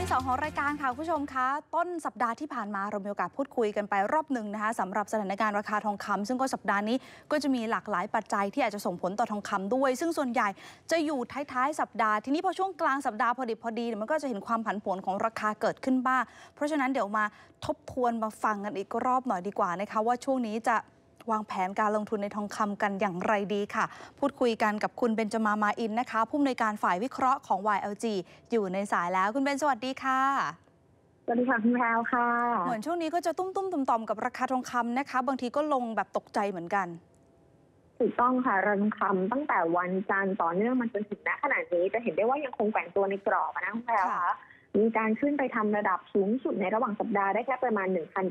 ที่2ของรายการค่ะคุณผู้ชมคะต้นสัปดาห์ที่ผ่านมาเรามีโอกาสพูดคุยกันไปรอบหนึ่งนะคะสำหรับสถานการณ์ราคาทองคำซึ่งก็สัปดาห์นี้ก็จะมีหลากหลายปัจจัยที่อาจจะส่งผลต่อทองคำด้วยซึ่งส่วนใหญ่จะอยู่ท้ายๆสัปดาห์ทีนี้พอช่วงกลางสัปดาห์พอดีมันก็จะเห็นความผันผวนของราคาเกิดขึ้นบ้างเพราะฉะนั้นเดี๋ยวมาทบทวนมาฟังกันอีกรอบหน่อยดีกว่านะคะว่าช่วงนี้จะวางแผนการลงทุนในทองคำกันอย่างไรดีค่ะพูดคุยกันกับคุณเบญจมา มาอินนะคะผู้อำนวยการฝ่ายวิเคราะห์ของ YLG อยู่ในสายแล้วคุณเบญสวัสดีค่ะสวัสดีค่ะคุณแพรวค่ะเหมือนช่วงนี้ก็จะตุ้มๆต่อมๆกับราคาทองคำนะคะบางทีก็ลงแบบตกใจเหมือนกันถูกต้องค่ะราคาทองคำตั้งแต่วันจันทร์ต่อเนื่องมาจนถึงณขณะนี้จะเห็นได้ว่ายังคงแกว่งตัวในกรอบนะคุณแพรวค่ะมีการขึ้นไปทำระดับสูงสุดในระหว่างสัปดาห์ได้แค่ประมาณ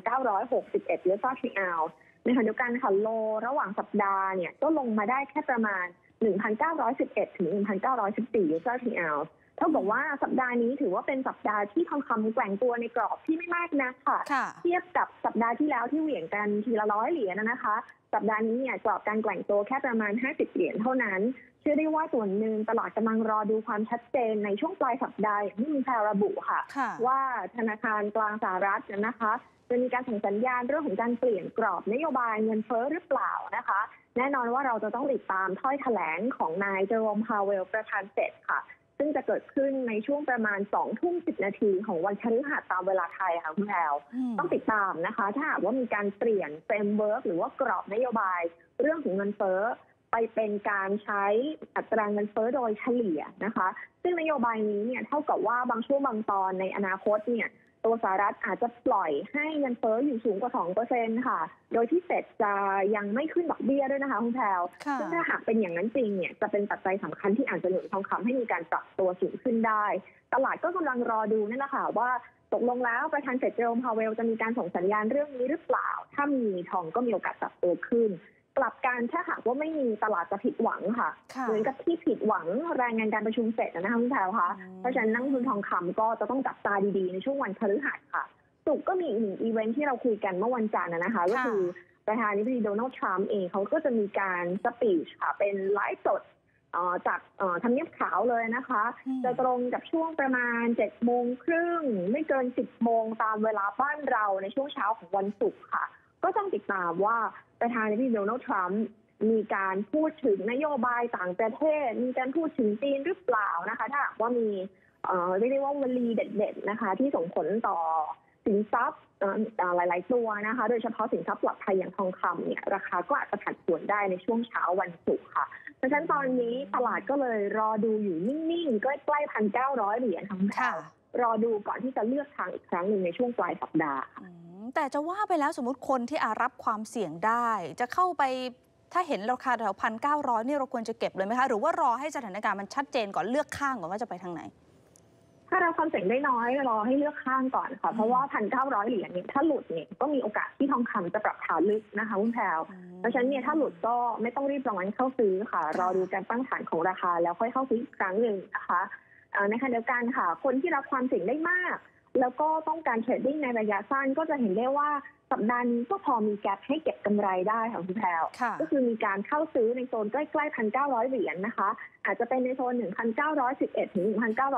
1,961 US ดอลลาร์ต่อออนซ์ในขณะเดียวกันค่ะโลระหว่างสัปดาห์เนี่ยก็ลงมาได้แค่ประมาณ 1,911 ถึง 1,914 US ดอลลาร์ต่อออนซ์เท่ากับว่าสัปดาห์นี้ถือว่าเป็นสัปดาห์ที่ทองคำแกว่งตัวในกรอบที่ไม่มากนักค่ะเทียบกับสัปดาห์ที่แล้วที่เหวี่ยงกันทีละ100 เหรียญนะคะสัปดาห์นี้เนี่ยกรอบการแกว่งตัวแค่ประมาณ50 เหรียญเท่านั้นเชื่อได้ว่าส่วนหนึ่งตลาดกำลังรอดูความชัดเจนในช่วงปลายสัปดาห์อย่างที่มีแพรระบุค่ะว่าธนาคารกลางสหรัฐนะคะจะมีการส่งสัญญาณเรื่องของการเปลี่ยนกรอบนโยบายเงินเฟ้อหรือเปล่านะคะแน่นอนว่าเราจะต้องติดตามถ้อยแถลงของนายเจอโรม พาเวลประธานเฟดค่ะซึ่งจะเกิดขึ้นในช่วงประมาณ 20:10 นาทีของวันพฤหัสตามเวลาไทยค่ะคุณแพรวต้องติดตามนะคะถ้าหากว่ามีการเปลี่ยนเฟรมเวิร์กหรือว่ากรอบนโยบายเรื่องของเงินเฟ้อไปเป็นการใช้อัตราเงินเฟ้อโดยเฉลี่ยนะคะซึ่งนโยบายนี้เนี่ยเท่ากับว่าบางช่วงบางตอนในอนาคตเนี่ยตัวสหรัฐอาจจะปล่อยให้เงินเฟ้ออยู่สูงกว่า 2% ค่ะโดยที่เฟดจะยังไม่ขึ้นดอกเบี้ยด้วยนะคะคุณแพรวซึ่งถ้าหากเป็นอย่างนั้นจริงเนี่ยจะเป็นปัจจัยสำคัญที่อาจจะหนุนทองคำให้มีการปรับตัวสูงขึ้นได้ตลาดก็กำลังรอดูนั่นแหละค่ะว่าตกลงแล้วประธานเฟดเจอโรม พาเวลจะมีการส่งสัญญาณเรื่องนี้หรือเปล่าถ้ามีทองก็มีโอกาสปรับตัวขึ้นกลับกันถ้าหากว่าไม่มีตลาดจะผิดหวังค่ะเหมือนกับที่ผิดหวังรายงานการประชุมเฟดนะคะคุณแพรวคะเพราะฉะนั้นนักลงทุนทองคำก็จะต้องจับตาดีๆในช่วงวันพฤหัสค่ะศุกร์ก็มีอีกหนึ่งอีเวนท์ที่เราคุยกันเมื่อวันจันทร์นะคะก็คือประธานาธิบดีโดนัลด์ทรัมป์เองเขาก็จะมีการสปีชค่ะเป็นไลฟ์สดจากทำเนียบขาวเลยนะคะจะตรงกับช่วงประมาณ 7:30 ไม่เกิน 10 โมงตามเวลาบ้านเราในช่วงเช้าของวันศุกร์ค่ะก็ต้องติดตามว่าประธานาธิบดีโดนัลด์ทรัมป์มีการพูดถึงนโยบายต่างประเทศมีการพูดถึงจีนหรือเปล่านะคะถ้าหากว่ามีเรียกได้ว่าวลีเด็ดๆนะคะที่ส่งผลต่อสินทรัพย์หลายๆตัวนะคะโดยเฉพาะสินทรัพย์ปลอดภัยอย่างทองคำเนี่ยราคาก็อาจจะผันผวนได้ในช่วงเช้าวันศุกร์ค่ะเพราะฉะนั้นตอนนี้ตลาดก็เลยรอดูอยู่นิ่งๆใกล้ๆ 1,900 เหรียญทั้งแถวรอดูก่อนที่จะเลือกทางอีกครั้งหนึ่งในช่วงปลายสัปดาห์แต่จะว่าไปแล้วสมมติคนที่รับความเสี่ยงได้จะเข้าไปถ้าเห็นราคาแถว 1,900 นี่เราควรจะเก็บเลยไหมคะหรือว่ารอให้สถานการณ์มันชัดเจนก่อนเลือกข้างก่อนว่าจะไปทางไหนถ้าเราความเสี่ยงได้น้อยรอให้เลือกข้างก่อนค่ะเพราะว่า 1,900 เหรียญเนี่ยถ้าหลุดเนี่ยก็มีโอกาสที่ทองคำจะปรับฐานลึกนะคะคุณแพรวเพราะฉะนั้นเนี่ยถ้าหลุดก็ไม่ต้องรีบร้อนเข้าซื้อค่ะรอดูการตั้งฐานของราคาแล้วค่อยเข้าซื้ออีกครั้งหนึ่งนะคะในขณะเดียวกันค่ะคนที่รับความเสี่ยงได้มากแล้วก็ต้องการเทรดดิ้งในระยะสั้นก็จะเห็นได้ว่าสัปดาห์นี้ก็พอมีแกปให้เก็บกำไรได้ค่ะคุณแพรวก็คือมีการเข้าซื้อในโซนใกล้ๆ 1,900 เหรียญนะคะอาจจะเป็นในโซน 1,911 ถึง 1,900